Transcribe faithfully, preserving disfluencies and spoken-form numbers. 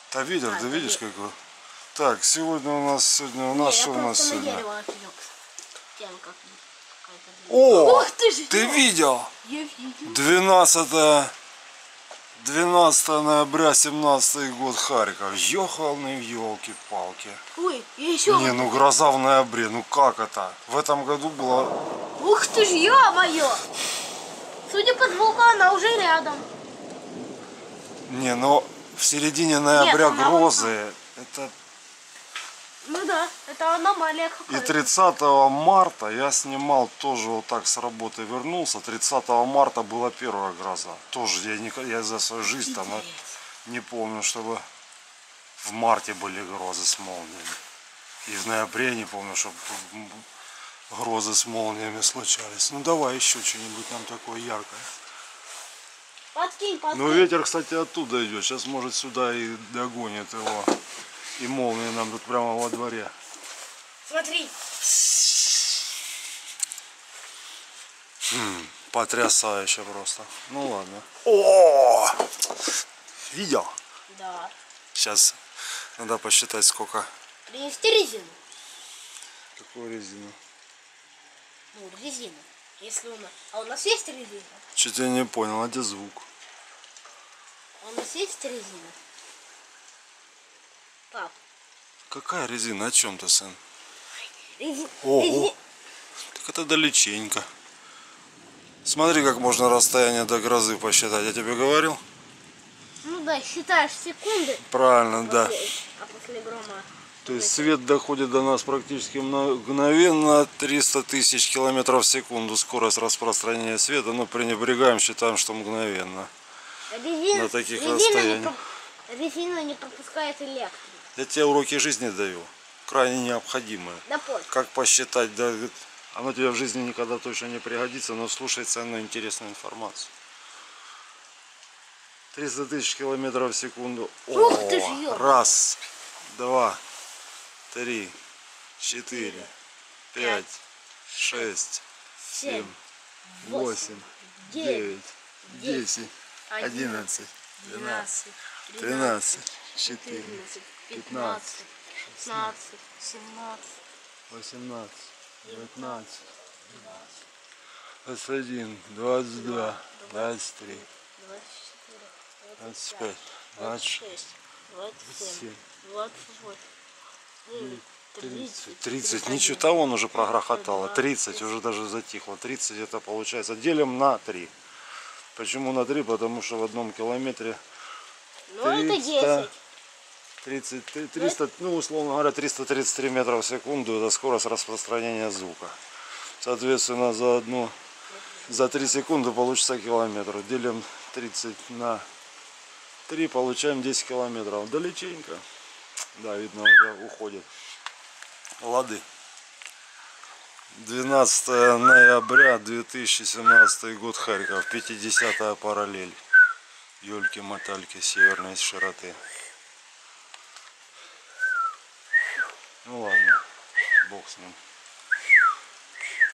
Да ветер, а, ты видишь какой? Так, сегодня у нас, сегодня у нас, не, что у нас сегодня? О, Ух ты, ж, ты видел? Я видел. двенадцатое ноября семнадцатый год, Харьков. Ёхалные елки-палки. Ой, я еще. Не, ну гроза в ноябре, ну как это? В этом году была... Ух ты ж, ё-моё! Судя по звуку, она уже рядом. Не, но в середине ноября Нет, грозы, это... Ну да, это аномалия И какая-то. тридцатого марта я снимал, тоже вот так с работы вернулся. тридцатого марта была первая гроза. Тоже я, не, я за свою жизнь там не помню, чтобы в марте были грозы с молниями. И в ноябре не помню, чтобы грозы с молниями случались. Ну давай еще что-нибудь нам такое яркое. Подкинь, подкинь. Ну ветер, кстати, оттуда идет. Сейчас может сюда и догонит его. И молния нам тут прямо во дворе. Смотри. М-м, потрясающе просто. Ну ладно. О! Видел? Да. Сейчас надо посчитать сколько. Принести резину. Какую резину? Ну, резину. Если у нас... А у нас есть резина? Чуть я не понял, а где звук? А у нас есть резина? Пап. Какая резина? О чем ты, сын? Рези... Ого! Рези... Так это далеченько. Смотри, как можно расстояние до грозы посчитать. Я тебе говорил? Ну да, считаешь секунды. Правильно, после... да. А после грома... То есть свет доходит до нас практически мгновенно, триста тысяч километров в секунду скорость распространения света, но пренебрегаем, считаем, что мгновенно. Резина... На таких резина расстояниях. Не проп... Резина не пропускает электрику. Я тебе уроки жизни даю, крайне необходимые. Да пофиг. Как посчитать, да, оно тебе в жизни никогда точно не пригодится, но слушай ценную интересную информацию. триста тысяч километров в секунду. Ух О, ты ж, ё. раз, два, три, четыре, пять, шесть, семь, восемь, девять, десять, одиннадцать, двенадцать, тринадцать, четырнадцать, пятнадцать, шестнадцать, семнадцать, восемнадцать, девятнадцать, двадцать один, двадцать два, двадцать три, двадцать пять, двадцать шесть, двадцать семь, двадцать восемь, тридцать, тридцать, ничего того он уже прогрохотало, тридцать уже даже затихло, тридцать это получается, делим на три. Почему на три? Потому что в одном километре триста, тридцать, триста, ну условно говоря, триста тридцать три метра в секунду это скорость распространения звука. Соответственно, за одну, за три секунды получится километр. Делим тридцать на три, получаем десять километров. Далеченько. Да, видно, уже уходит. Лады. двенадцатое ноября две тысячи семнадцатый год, Харьков, пятидесятая параллель. Ёлки-мотальки северной широты. Ну ладно, бог с ним.